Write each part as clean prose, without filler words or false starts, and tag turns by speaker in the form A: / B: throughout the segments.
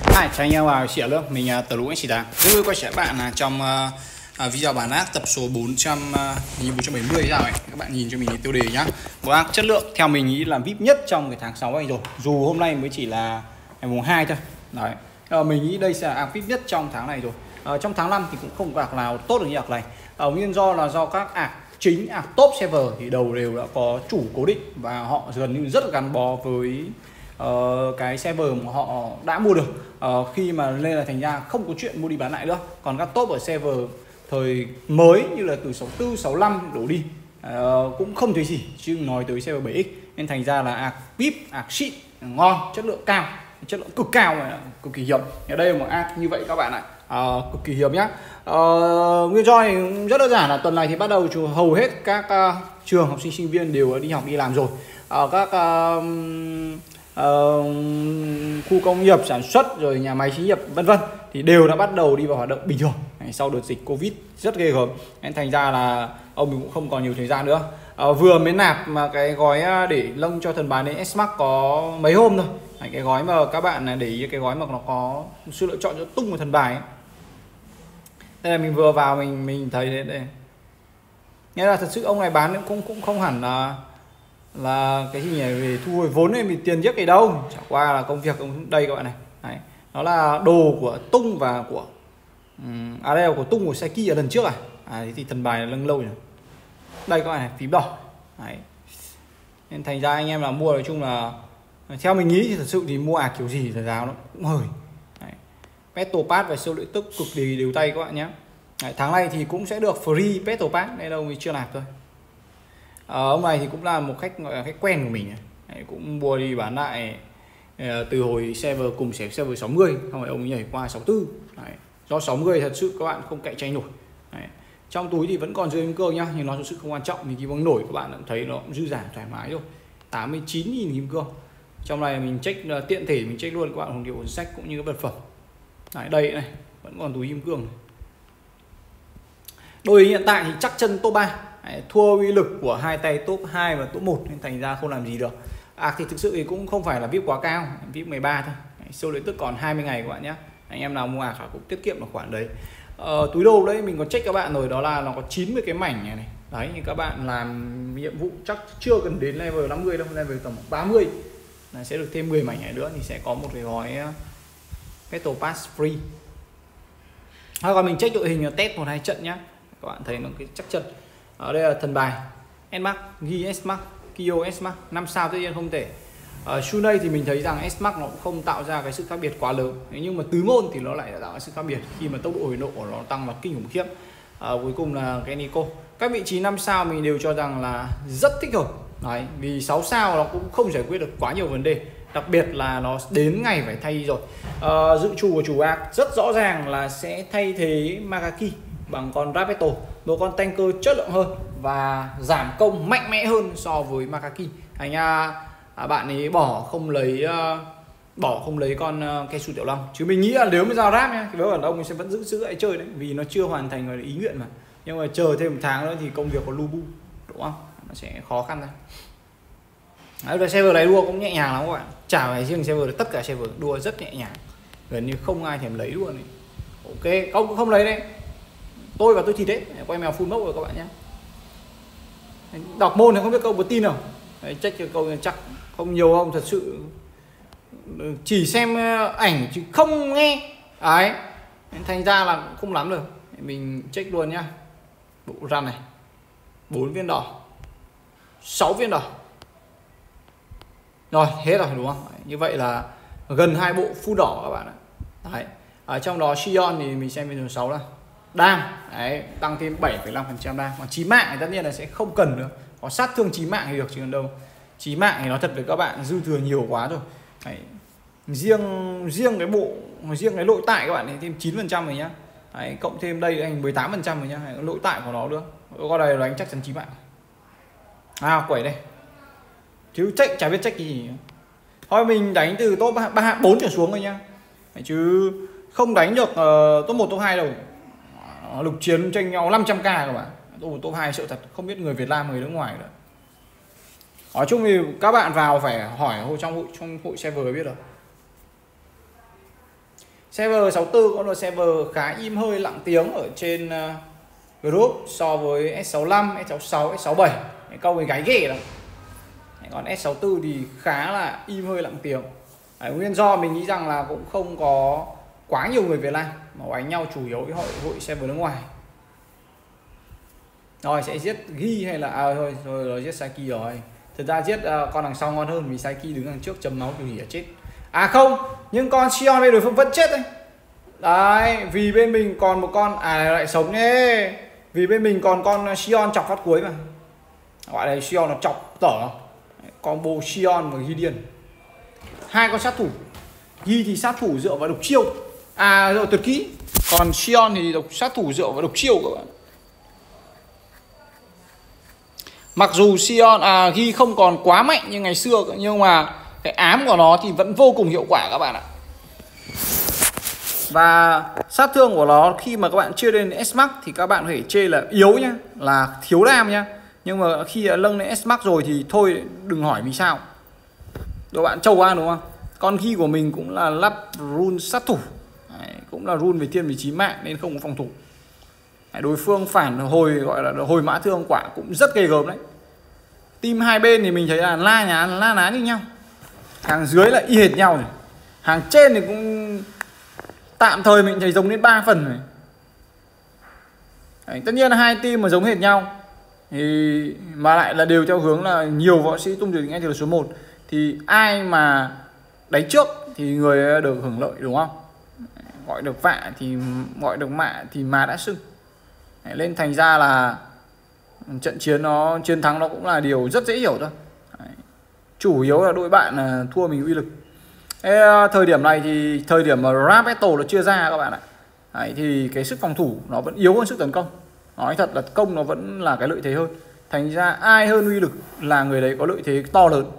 A: Hi, chào anh em vào Sỉa Lương, mình Tờ Lũ Anh Chỉ Đá. Rất vui quay trở lại bạn trong video bán ác tập số 470 sao ấy. Các bạn nhìn cho mình cái tiêu đề nhá. Bộ ác chất lượng theo mình nghĩ là VIP nhất trong cái tháng 6 này rồi. Dù hôm nay mới chỉ là ngày mùng 2 thôi. Đấy. Mình nghĩ đây sẽ là ác VIP nhất trong tháng này rồi. Trong tháng 5 thì cũng không có ác nào tốt được như ác này. Nguyên do là do các ác chính, ác top server thì đầu đều đã có chủ cố định và họ gần như rất là gắn bó với cái server mà họ đã mua được, khi mà lên là thành ra không có chuyện mua đi bán lại nữa. Còn các top ở server thời mới như là từ 64, 65 đổ đi cũng không thấy gì, chứ nói tới server 7x nên thành ra là ạc VIP, ạc xịn, ngon, chất lượng cao, chất lượng cực cao này, cực kỳ hiếm. Ở đây là một ạc như vậy các bạn ạ, cực kỳ hiếm nhá. Nguyên do thì rất đơn giản là tuần này thì bắt đầu hầu hết các trường học sinh sinh viên đều đi học đi làm rồi. Các khu công nghiệp sản xuất rồi nhà máy xí nghiệp vân vân thì đều đã bắt đầu đi vào hoạt động bình thường sau đợt dịch Covid rất ghê gớm, nên thành ra là ông mình cũng không còn nhiều thời gian nữa. Vừa mới nạp mà cái gói để lông cho thần bài đến S-Max có mấy hôm thôi. Cái gói mà các bạn để ý, cái gói mà nó có sự lựa chọn cho tung một thần bài ấy. Đây là mình vừa vào mình thấy đây, nghĩa là thật sự ông này bán cũng không hẳn là cái gì nhỉ, về thu hồi vốn này mình tiền giết cái đâu, chẳng qua là công việc đây các bạn này. Đấy, nó là đồ của Tung và của đây là của Tung của Saiki ở lần trước thì thần bài là lưng lâu rồi. Đây các bạn này, phím đỏ. Đấy, nên thành ra anh em là mua nói chung là theo mình nghĩ thì thật sự thì mua kiểu gì thì giá nó cũng hời. Petal Pass và siêu lợi tức cực kỳ đều tay các bạn nhé. Đấy, tháng này thì cũng sẽ được free Petal Pass, đây đâu mình chưa nạp thôi. Ông này thì cũng là một khách gọi là khách quen của mình. Đấy, cũng mua đi bán lại từ hồi server cùng server 60, không phải ông nhảy qua 64. Đấy, do 60 thật sự các bạn không cạnh tranh nổi. Đấy, trong túi thì vẫn còn dư kim cương nhá, nhưng nó thực sự không quan trọng, mình kim cương nổi các bạn cũng thấy nó cũng dư giả thoải mái rồi. 89.000 kim cương. Trong này mình check tiện thể mình check luôn các bạn hồng điệu cuốn sách cũng như các vật phẩm. Đấy, đây này vẫn còn túi kim cương. Đôi hiện tại thì chắc chân top 3. Đấy, thua uy lực của hai tay top 2 và top 1 nên thành ra không làm gì được. Thì thực sự thì cũng không phải là VIP quá cao, VIP 13 thôi. Đấy, siêu lợi tức còn 20 ngày các bạn nhé. Anh em nào mua cũng tiết kiệm được khoản đấy. Túi đồ đấy mình có check các bạn rồi, đó là nó có 90 cái mảnh này. Đấy, thì các bạn làm nhiệm vụ chắc chưa cần đến level 50 đâu, level tầm 30 là sẽ được thêm 10 mảnh này nữa thì sẽ có một cái gói Petal Pass free. Còn mình check đội hình test 1-2 trận nhá. Các bạn thấy nó cái chắc chân. Ở đây là thần bài S-Max, ghi S-Max, Kyo S-Max 5 sao tất nhiên không thể. Shunei thì mình thấy rằng S-Max nó cũng không tạo ra cái sự khác biệt quá lớn, nhưng mà tứ môn thì nó lại tạo ra sự khác biệt khi mà tốc độ hồi nộ của nó tăng là kinh khủng khiếp. Cuối cùng là cái Nico. Các vị trí 5 sao mình đều cho rằng là rất thích hợp. Đấy, vì 6 sao nó cũng không giải quyết được quá nhiều vấn đề, đặc biệt là nó đến ngày phải thay rồi. Dự trù của chủ ác rất rõ ràng là sẽ thay thế Magaki bằng con Rapeto, một con tanker chất lượng hơn và giảm công mạnh mẽ hơn so với Magaki. Thành ra bạn ấy bỏ không lấy con Kesu Tiểu Long, chứ mình nghĩ là nếu mà giao rap nhá, với bản ông mình sẽ vẫn giữ lại chơi đấy, vì nó chưa hoàn thành ý nguyện mà. Nhưng mà chờ thêm 1 tháng nữa thì công việc của Lubu, đúng không, nó sẽ khó khăn ra. Đấy, server này đua cũng nhẹ nhàng lắm các bạn, chả phải riêng server, tất cả server đua rất nhẹ nhàng, gần như không ai thèm lấy luôn này. Ok, không lấy đấy, tôi và tôi thịt đấy, quay mèo full mốc rồi các bạn nhé. Đọc môn thì không biết câu có tin không, đấy, check cho câu chắc không nhiều không, thật sự chỉ xem ảnh chứ không nghe ấy, thành ra là không lắm được. Mình check luôn nhá. Bộ răn này 4 viên đỏ, 6 viên đỏ rồi, hết rồi đúng không? Như vậy là gần 2 bộ full đỏ các bạn ạ. Đấy, ở trong đó Sion thì mình xem viên 6 là đam, đấy, tăng thêm 7,5% đam. Còn chí mạng thì tất nhiên là sẽ không cần nữa, có sát thương chí mạng thì được, chứ còn đâu chí mạng thì nói thật với các bạn dư thừa nhiều quá rồi. Đấy, riêng cái bộ, riêng cái nội tại các bạn thì thêm 9% rồi nhá. Đấy, cộng thêm đây thành 18% rồi nhá, nội tại của nó nữa. Con này đánh chắc chắn chí mạng. Quẩy đây chứ check chả biết check cái gì. Thôi mình đánh từ top 3, 4 trở xuống rồi nhá. Đấy, chứ không đánh được top 1, top 2 đâu. Lục chiến tranh nhau 500k các bạn. Top 1, top 2 sợ thật, không biết người Việt Nam người nước ngoài nữa. Nói chung thì các bạn vào phải hỏi trong hội server biết rồi. Server 64 cũng là server khá im hơi lặng tiếng ở trên group so với S65, S66, S67. Câu với gái ghẻ lắm. Còn S64 thì khá là im hơi lặng tiếng. Nguyên do mình nghĩ rằng là cũng không có quá nhiều người Việt Nam mà đánh nhau chủ yếu với hội server nước ngoài. Rồi sẽ giết Ghi hay là thôi giết Saiki rồi. Thực ra giết con đằng sau ngon hơn vì Saiki đứng đằng trước chấm máu tiêu hủy chết. À không, nhưng con Sion bên đối phương vẫn chết đấy. Đấy, vì bên mình còn một con lại sống nhé. Vì bên mình còn con Sion chọc phát cuối mà. Gọi là Sion nó chọc tở. Combo Sion và Ghi điên. Hai con sát thủ. Ghi thì sát thủ dựa vào độc chiêu. Rồi tuyệt kỹ. Còn Sion thì sát thủ dựa vào độc chiêu các bạn. Mặc dù Sion Ghi không còn quá mạnh như ngày xưa, nhưng mà cái ám của nó thì vẫn vô cùng hiệu quả các bạn ạ. Và sát thương của nó khi mà các bạn chưa lên S-Max thì các bạn có thể chê là yếu nhá, là thiếu đam nhá. Nhưng mà khi nâng lên S-Max rồi thì thôi đừng hỏi vì sao. Các bạn trâu ăn đúng không? Con Ghi của mình cũng là lắp rune sát thủ. Đấy, cũng là rune về thiên vị trí mạng nên không có phòng thủ. Đấy, đối phương phản hồi gọi là hồi mã thương quả cũng rất ghê gớm đấy. Team hai bên thì mình thấy là la ná như nhau. Hàng dưới là y hệt nhau này. Hàng trên thì cũng tạm thời mình thấy giống đến 3 phần này. Đấy, tất nhiên là hai team mà giống hệt nhau thì mà lại là đều theo hướng là nhiều võ sĩ tung từ ngay từ số 1 thì ai mà đánh trước thì người được hưởng lợi đúng không? Gọi được vạ thì gọi được mạ thì mà đã sưng. Đấy, nên thành ra là trận chiến thắng nó cũng là điều rất dễ hiểu thôi. Đấy, chủ yếu là đội bạn thua mình uy lực. Thời điểm này thì thời điểm mà Rap Battle nó chưa ra các bạn ạ. Đấy, thì cái sức phòng thủ nó vẫn yếu hơn sức tấn công. Nói thật là công nó vẫn là cái lợi thế hơn. Thành ra ai hơn uy lực là người đấy có lợi thế to lớn.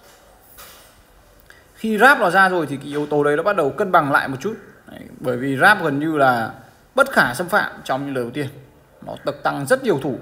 A: Khi Rap nó ra rồi thì cái yếu tố đấy nó bắt đầu cân bằng lại một chút. Đấy, bởi vì Rap gần như là bất khả xâm phạm trong những lời đầu tiên. Nó tăng rất nhiều thủ.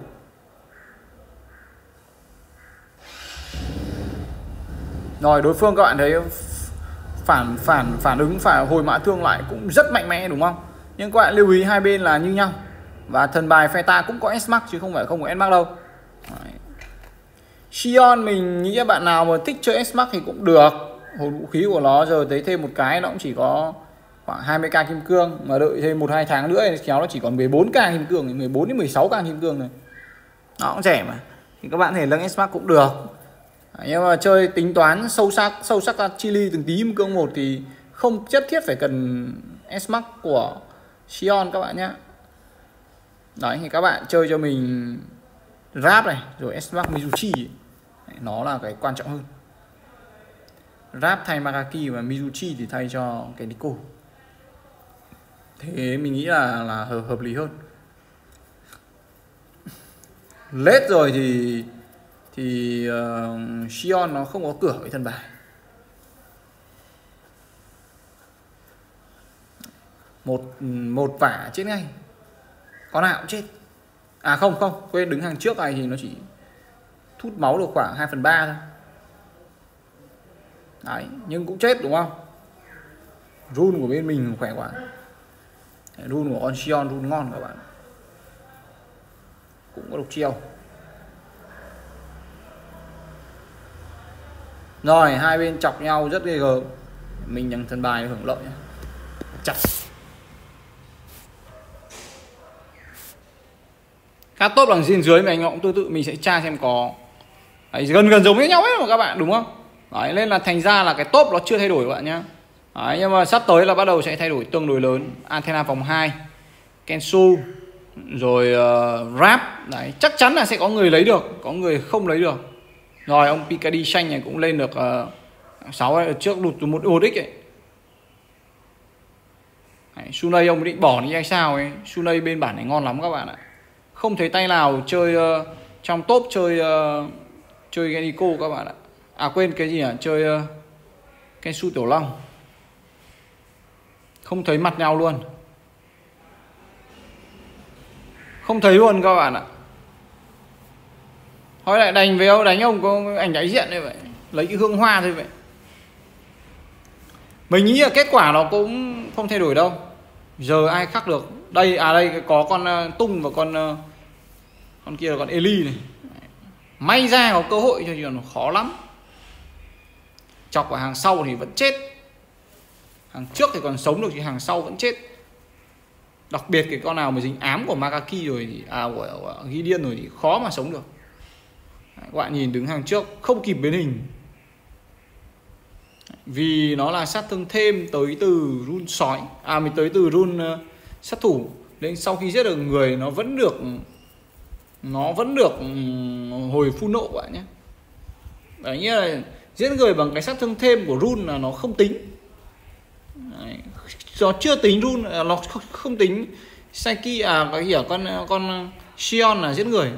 A: Rồi đối phương các bạn thấy phản ứng phải hồi mã thương lại cũng rất mạnh mẽ đúng không? Nhưng các bạn lưu ý hai bên là như nhau. Và thần bài Feta cũng có S-Max chứ không phải không có S-Max đâu. Đấy. Sion mình nghĩ bạn nào mà thích chơi S-Max thì cũng được. Hồn vũ khí của nó giờ tới thêm một cái nó cũng chỉ có khoảng 20k kim cương, mà đợi thêm 1-2 tháng nữa thì kéo nó chỉ còn 14k kim cương, 14 đến 16k kim cương này. Nó cũng rẻ mà. Thì các bạn thể nâng S-Max cũng được. Nhưng mà chơi tính toán sâu sắc chili từng tí kim cương một thì không nhất thiết phải cần S-Max của Sion các bạn nhé. Đấy thì các bạn chơi cho mình Rap này rồi S-Max Mizuchi. Nó là cái quan trọng hơn. Rap thay Magaki và Mizuchi thì thay cho cái Nico. Thế mình nghĩ là hợp lý hơn. Lết rồi thì Sion nó không có cửa với thân bài. Một vả chết ngay. Con nào cũng chết. Không, quên, đứng hàng trước này thì nó chỉ thút máu được khoảng 2/3 thôi. Đấy, nhưng cũng chết đúng không? Rune của bên mình khỏe quá. Rune của con Sion rune ngon các bạn. Cũng có độc chiêu. Rồi hai bên chọc nhau rất ghê gớm. Mình nhằng thần bài hưởng lợi. Chặt. Các top đằng trên dưới mình cũng tương tự, mình sẽ tra xem có đấy, gần giống với nhau hết mà các bạn đúng không? Đấy, nên là thành ra là cái top nó chưa thay đổi các bạn nhé. Đấy, nhưng mà sắp tới là bắt đầu sẽ thay đổi tương đối lớn. Antenna vòng 2, Kensu, rồi Rap. Đấy, chắc chắn là sẽ có người lấy được, có người không lấy được. Rồi ông Picadi xanh này cũng lên được 6 trước đụt từ 1x ấy. Đấy, Sunay ông định bỏ đi hay sao ấy. Sunay bên bản này ngon lắm các bạn ạ. Không thấy tay nào chơi trong top chơi Genico các bạn ạ. Quên cái gì chơi Kensu Tiểu Long. Không thấy mặt nhau luôn. Không thấy luôn các bạn ạ. Thôi lại đánh với ông, đánh ông có ảnh đại diện đây vậy. Lấy cái hương hoa thôi vậy. Mình nghĩ là kết quả nó cũng không thay đổi đâu. Giờ ai khắc được. Đây đây có con Tung và con kia là con Eli này. May ra có cơ hội cho nó khó lắm. Chọc vào hàng sau thì vẫn chết. Hàng trước thì còn sống được chứ hàng sau vẫn chết. Đặc biệt cái con nào mà dính ám của Makaki rồi thì của Gideon rồi thì khó mà sống được. Các bạn nhìn đứng hàng trước không kịp biến hình. Vì nó là sát thương thêm tới từ rune sói, mình tới từ rune sát thủ. Nên sau khi giết được người nó vẫn được hồi full nộ các bạn nhé. Đấy, nghĩa là giết người bằng cái sát thương thêm của rune là nó không tính. Đấy, nó chưa tính rune, nó không tính Psyche cái gì ở con Sion là giết người.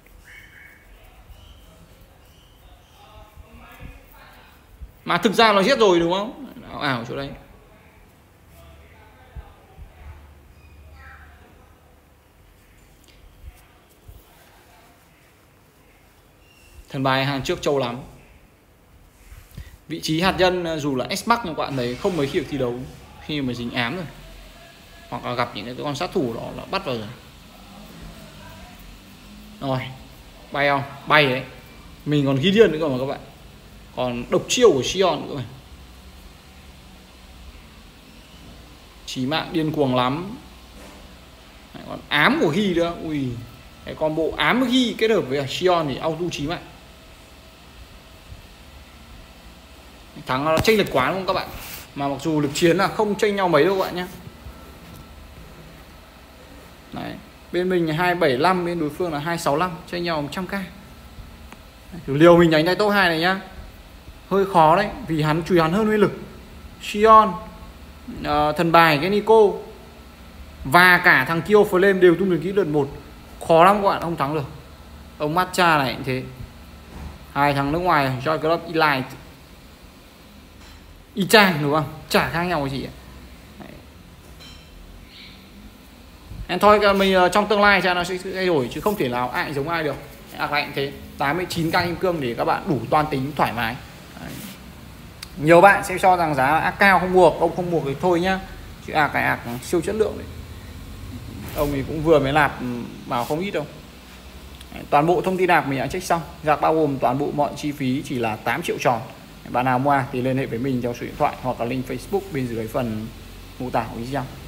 A: Mà thực ra nó giết rồi đúng không? Ảo chỗ đây. Thần bài hàng trước trâu lắm. Vị trí hạt nhân dù là S-Max nhưng các bạn thấy không mấy khi được thi đấu khi mà dính ám rồi. Hoặc là gặp những cái con sát thủ đó là bắt vào rồi. Rồi, bay không? Bay đấy. Mình còn Gideon nữa cơ mà các bạn. Còn độc chiêu của Sion nữa. Chí mạng điên cuồng lắm. Còn ám của Hy nữa. Ui, cái combo ám của Hy kết hợp với Sion thì auto chí mạng. Thắng nó chênh lệch quá đúng không các bạn? Mà mặc dù lực chiến là không chênh nhau mấy đâu các bạn nhé. Đấy, bên mình 275, bên đối phương là 265, chênh nhau 100k. Liều mình đánh tay top 2 này nhá. Hơi khó đấy, vì hắn chùi hắn hơn uy lực. Sion, thần bài cái Nico và cả thằng Kyo Flame đều tung được kỹ lượt 1. Khó lắm các bạn, không thắng được. Ông Matcha này cũng thế. Hai thằng nước ngoài Joy Club Elite y chang đúng không? Chả khác nhau cái gì. Nên thôi mình trong tương lai cho nó sẽ thay đổi chứ không thể nào ai giống ai được. Lại thế 89k kim cương để các bạn đủ toan tính thoải mái. Đấy. Nhiều bạn sẽ cho rằng giá ác cao không mua, ông không mua thì thôi nhá. Chứ cái ạc siêu chất lượng đấy. Ông thì cũng vừa mới nạp vào không ít đâu. Đấy, toàn bộ thông tin nạp mình đã check xong. Giặc bao gồm toàn bộ mọi chi phí chỉ là 8 triệu tròn. Bạn nào mua thì liên hệ với mình theo số điện thoại hoặc là link Facebook bên dưới phần mô tả của video.